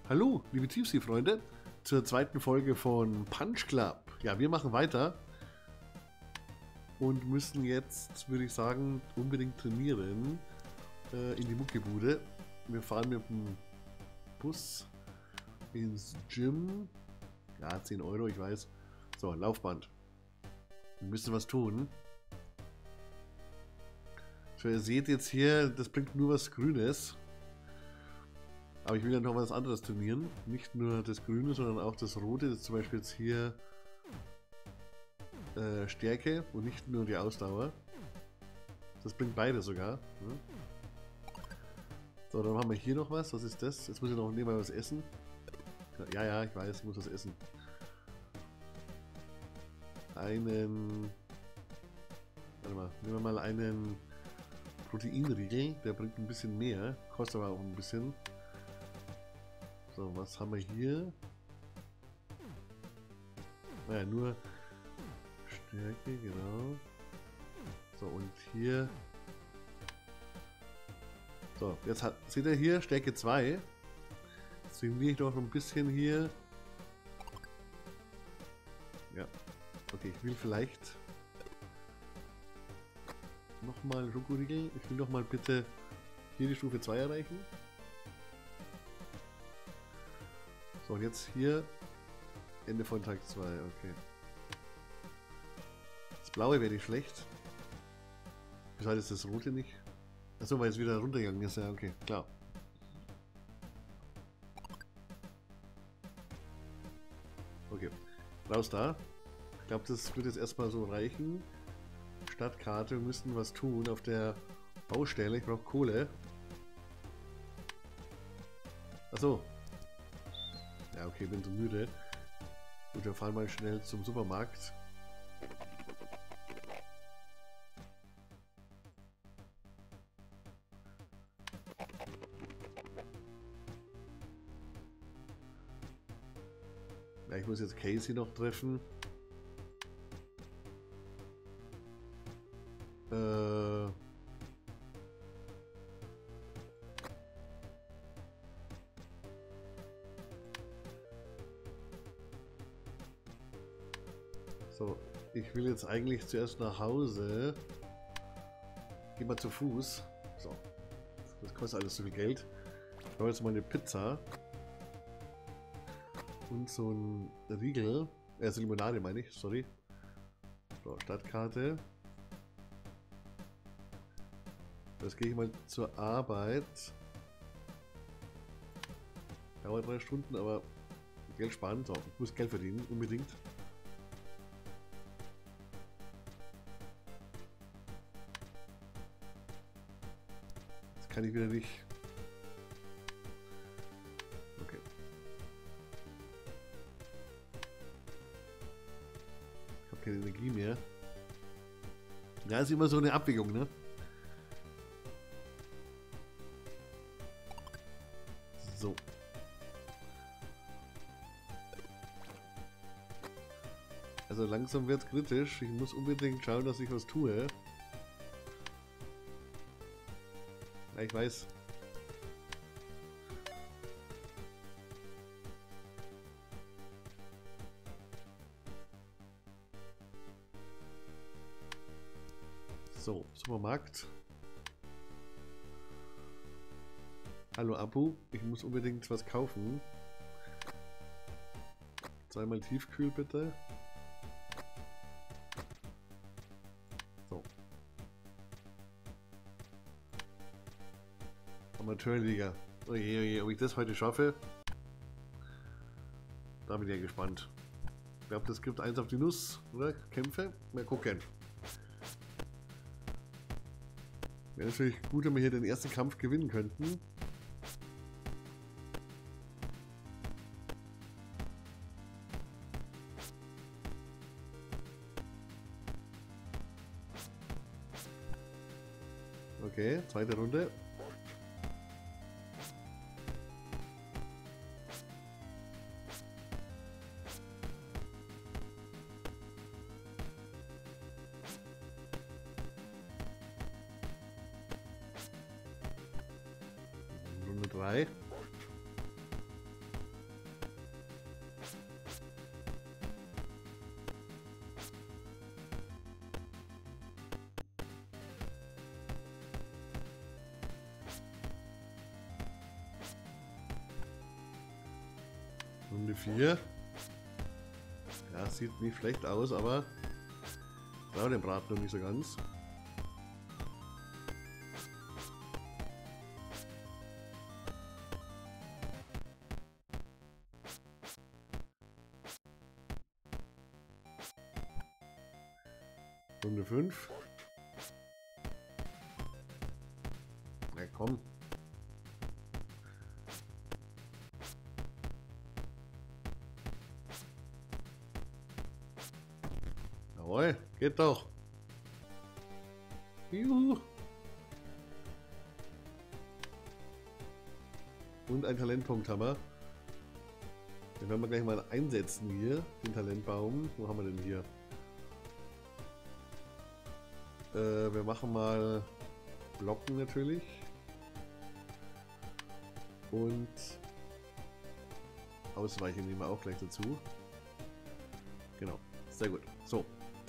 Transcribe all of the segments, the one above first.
Hallo, liebe Tiefsee-Freunde, zur zweiten Folge von Punch Club. Ja, wir machen weiter und müssen jetzt, würde ich sagen, unbedingt trainieren in die Muckibude. Wir fahren mit dem Bus ins Gym. Ja, 10 Euro, ich weiß. So, Laufband. Wir müssen was tun. So, ihr seht jetzt hier, das bringt nur was Grünes. Aber ich will ja noch was anderes trainieren. Nicht nur das Grüne, sondern auch das Rote. Das ist zum Beispiel jetzt hier Stärke und nicht nur die Ausdauer. Das bringt beide sogar. Ne? So, dann haben wir hier noch was. Was ist das? Jetzt muss ich noch nebenbei was essen. Ja, ich weiß, ich muss was essen. Einen... Warte mal, nehmen wir mal einen Proteinriegel. Der bringt ein bisschen mehr. Kostet aber auch ein bisschen. So, was haben wir hier? Naja, nur Stärke, genau. So, und hier. So, jetzt seht ihr hier Stärke 2. Jetzt trainiere ich doch ein bisschen hier. Ja. Okay, ich will vielleicht nochmal Schokoriegel. Ich will nochmal bitte hier die Stufe 2 erreichen. So, und jetzt hier Ende von Tag 2, okay. Das blaue wäre nicht schlecht. Wieso hat jetzt das rote nicht? Achso, weil es wieder runtergegangen ist, ja, okay, klar. Okay, raus da. Ich glaube, das wird jetzt erstmal so reichen. Stadtkarte, wir müssten was tun auf der Baustelle. Ich brauche Kohle. Achso. Ja, okay, bin so müde. Gut, wir fahren mal schnell zum Supermarkt. Ja, ich muss jetzt Casey noch treffen. So, ich will jetzt eigentlich zuerst nach Hause. Geh mal zu Fuß. So, das kostet alles so viel Geld. Ich brauche jetzt mal eine Pizza. Und so ein Riegel. Also Limonade meine ich, sorry. So, Stadtkarte. Jetzt gehe ich mal zur Arbeit. Dauert 3 Stunden, aber Geld sparen. So, ich muss Geld verdienen, unbedingt. Das kann ich wieder nicht. Okay. Ich habe keine Energie mehr. Ja, ist immer so eine Abwägung, ne? So. Also langsam wird es kritisch. Ich muss unbedingt schauen, dass ich was tue. Ja, ich weiß. So, Supermarkt. Hallo Abu, ich muss unbedingt was kaufen. Zweimal Tiefkühl bitte. So. Amateurliga. Oje, oje, ob ich das heute schaffe? Da bin ich ja gespannt. Ich glaube, das gibt eins auf die Nuss, oder? Kämpfe? Mal gucken. Wäre natürlich gut, wenn wir hier den ersten Kampf gewinnen könnten. Okay, zweite Runde. Runde 3. Runde 4. Ja, sieht nicht schlecht aus, aber ich traue dem Braten noch nicht so ganz. Runde 5. Na komm. Jawohl, geht doch. Juhu. Und ein Talentpunkt haben wir. Den werden wir gleich mal einsetzen hier, den Talentbaum. Wo haben wir denn hier? Wir machen mal Blocken natürlich. Und Ausweichen nehmen wir auch gleich dazu. Genau, sehr gut. So.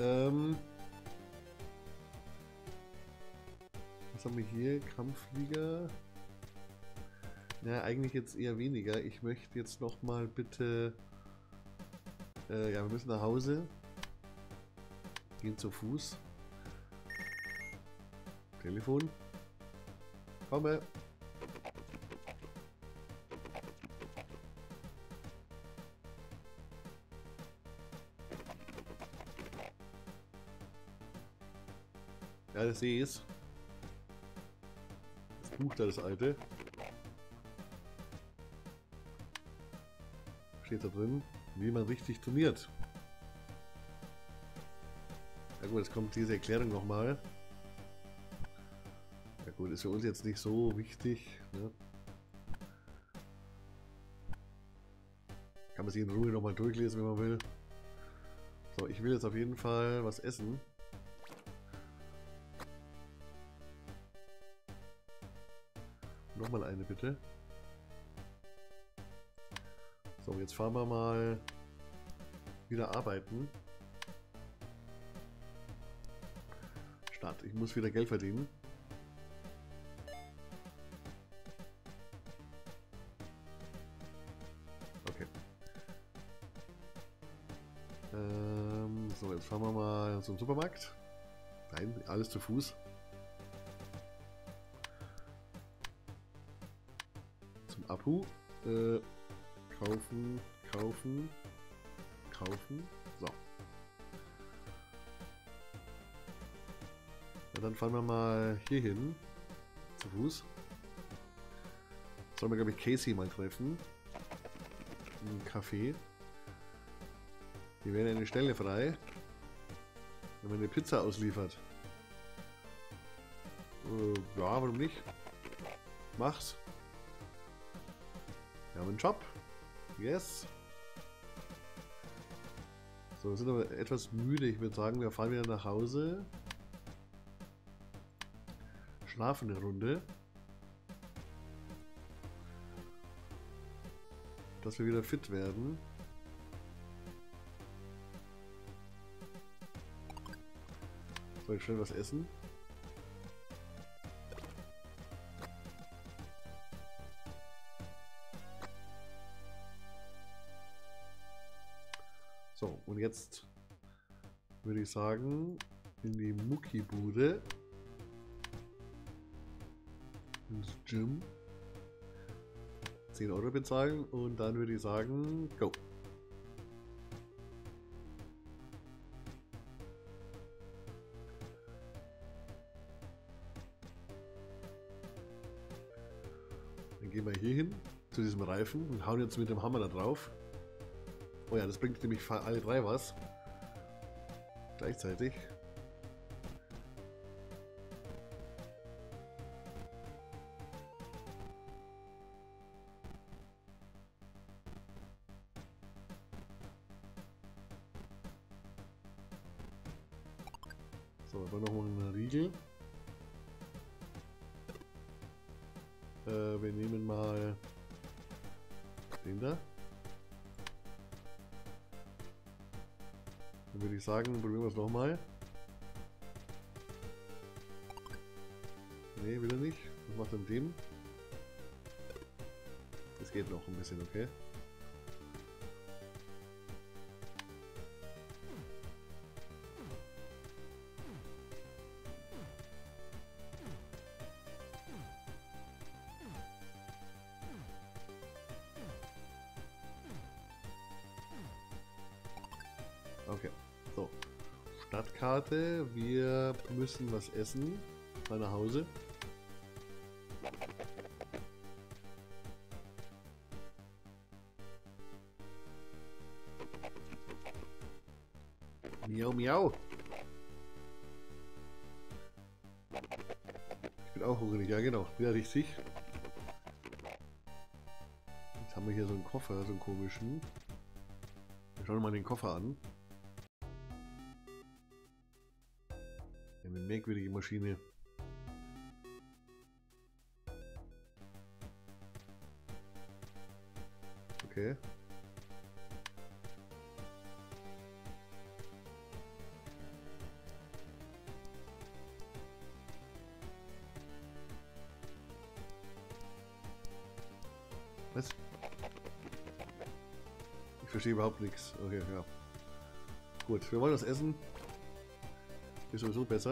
Was haben wir hier? Kampfflieger. Ja, eigentlich jetzt eher weniger. Ich möchte jetzt noch mal bitte... ja, wir müssen nach Hause. Gehen zu Fuß. Telefon. Komme. Ja, das sehe ich. Das Buch da, das alte. Steht da drin, wie man richtig trainiert. Ja gut, jetzt kommt diese Erklärung nochmal. Ja gut, ist für uns jetzt nicht so wichtig. Ne? Kann man sich in Ruhe nochmal durchlesen, wenn man will. So, ich will jetzt auf jeden Fall was essen. Nochmal eine bitte. So, jetzt fahren wir mal wieder arbeiten. Start. Ich muss wieder Geld verdienen. Okay. So, jetzt fahren wir mal zum Supermarkt. Nein, alles zu Fuß. Zum Apu. Kaufen, kaufen, kaufen. So. Ja, dann fahren wir mal hier hin. Zu Fuß. Sollen wir, glaube ich, Casey mal treffen. Im Café. Hier wäre eine Stelle frei. Wenn man eine Pizza ausliefert. Ja, warum nicht? Mach's. Wir haben einen Job. Yes. So, wir sind aber etwas müde. Ich würde sagen, wir fahren wieder nach Hause. Schlafen eine Runde. Dass wir wieder fit werden. Soll ich schnell was essen? So, und jetzt würde ich sagen, in die Muckibude. Ins Gym. 10 Euro bezahlen und dann würde ich sagen, go. Dann gehen wir hier hin zu diesem Reifen und hauen jetzt mit dem Hammer da drauf. Oh ja, das bringt nämlich alle drei was. Gleichzeitig. So, aber nochmal einen Riegel. Wir nehmen mal den da. Dann würde ich sagen, probieren wir es nochmal. Ne, will er nicht. Was macht denn dem? Das geht noch ein bisschen, okay. Okay, so. Stadtkarte. Wir müssen was essen. Mal nach Hause. Miau, miau. Ich bin auch hungrig, ja genau. Ja, richtig. Jetzt haben wir hier so einen Koffer, so einen komischen. Wir schauen mal den Koffer an. Eine merkwürdige Maschine. Okay. Was? Ich verstehe überhaupt nichts. Okay, ja. Gut, wir wollen das essen. Ist sowieso besser.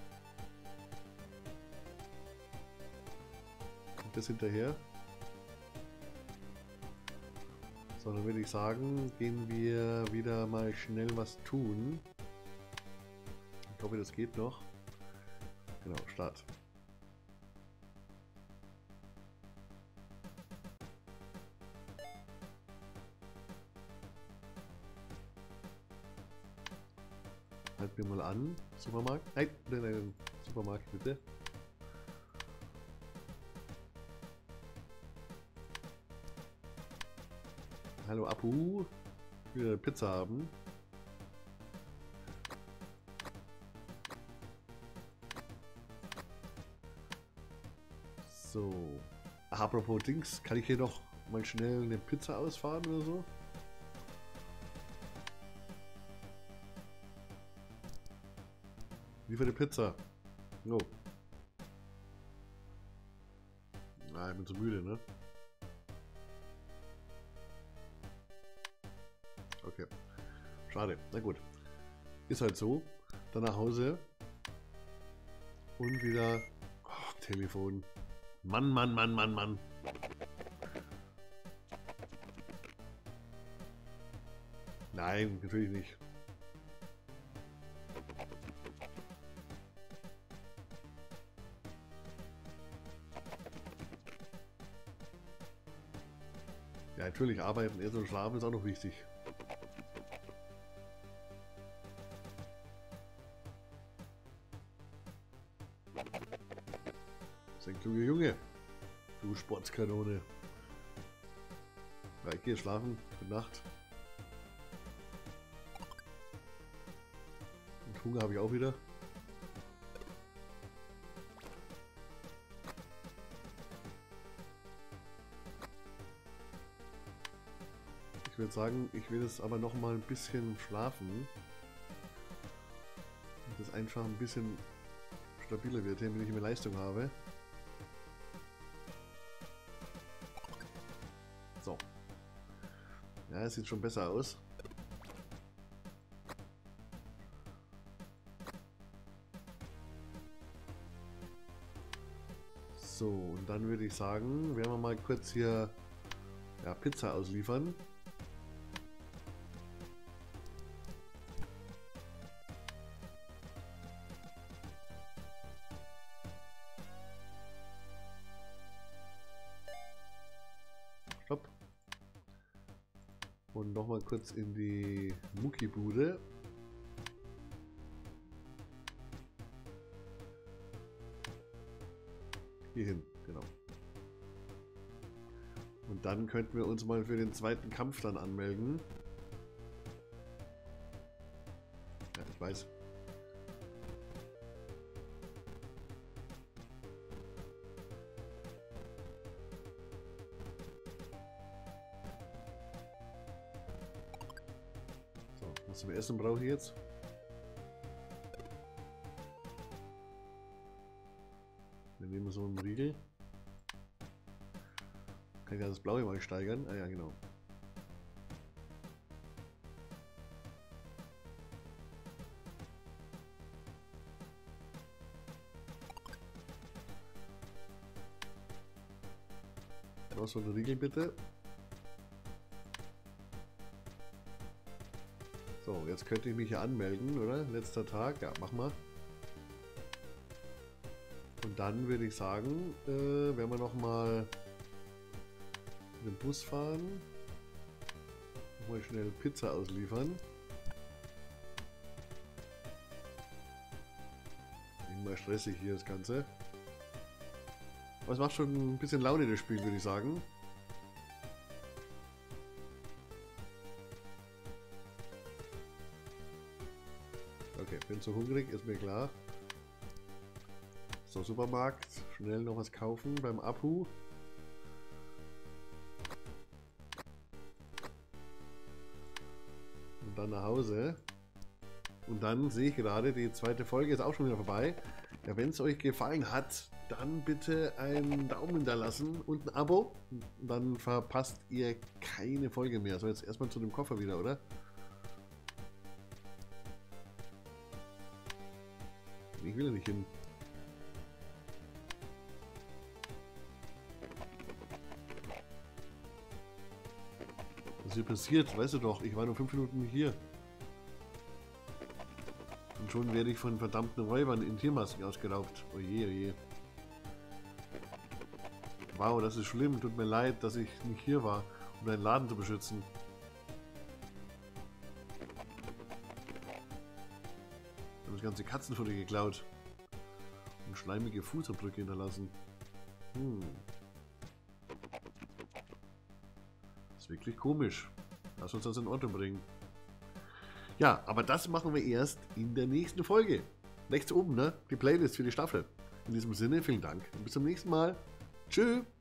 Und das hinterher. So, dann würde ich sagen, gehen wir wieder mal schnell was tun. Ich hoffe, das geht noch. Genau, Start. Halt mir mal an. Supermarkt. Nein, nein, nein. Supermarkt, bitte. Hallo Apu. Ich will eine Pizza haben. So. Apropos Dings, kann ich hier noch mal schnell eine Pizza ausfahren oder so? Wie für eine Pizza? No. Ah, ich bin zu müde, ne? Okay. Schade. Na gut. Ist halt so. Dann nach Hause. Und wieder... Oh, Telefon. Mann, Mann, Mann, Mann, Mann. Nein, natürlich nicht. Ja, natürlich, arbeiten, essen und schlafen ist auch noch wichtig. Das ist ein kluger Junge. Du Sportskanone. Ja, ich gehe schlafen. Gute Nacht. Und Hunger habe ich auch wieder. Ich würde sagen, ich will jetzt aber noch mal ein bisschen schlafen. Und das einfach ein bisschen stabiler wird, wenn ich mehr Leistung habe. So. Ja, es sieht schon besser aus. So, und dann würde ich sagen, werden wir mal kurz hier ja, Pizza ausliefern. Stopp. Und nochmal kurz in die Muckibude. Hier hin, genau. Und dann könnten wir uns mal für den zweiten Kampf dann anmelden. Ja, ich weiß. So, was zum Essen brauche ich jetzt? Wir nehmen so einen Riegel. Kann ich das Blaue mal steigern? Ah ja, genau. Noch so einen Riegel bitte. So, jetzt könnte ich mich hier anmelden, oder? Letzter Tag. Ja, mach mal. Und dann würde ich sagen, werden wir nochmal mit dem Bus fahren. Mal schnell Pizza ausliefern. Immer stressig hier das Ganze. Aber es macht schon ein bisschen Laune, das Spiel, würde ich sagen. Okay, bin zu hungrig, ist mir klar. So, Supermarkt. Schnell noch was kaufen beim Apu. Und dann nach Hause. Und dann sehe ich gerade, die zweite Folge ist auch schon wieder vorbei. Ja, wenn es euch gefallen hat, dann bitte einen Daumen da lassen und ein Abo. Und dann verpasst ihr keine Folge mehr. So, jetzt erstmal zu dem Koffer wieder, oder? Ich will ja nicht hin. Was hier passiert, weißt du doch. Ich war nur 5 Minuten hier. Und schon werde ich von verdammten Räubern in Tiermasken ausgeraubt. Oje, oje. Wow, das ist schlimm. Tut mir leid, dass ich nicht hier war, um deinen Laden zu beschützen. Ich habe das ganze Katzenfutter geklaut. Und schleimige Fußabdrücke hinterlassen. Das ist wirklich komisch. Lass uns das in Ordnung bringen. Ja, aber das machen wir erst in der nächsten Folge. Rechts oben, ne? Die Playlist für die Staffel. In diesem Sinne, vielen Dank und bis zum nächsten Mal. Tschüss.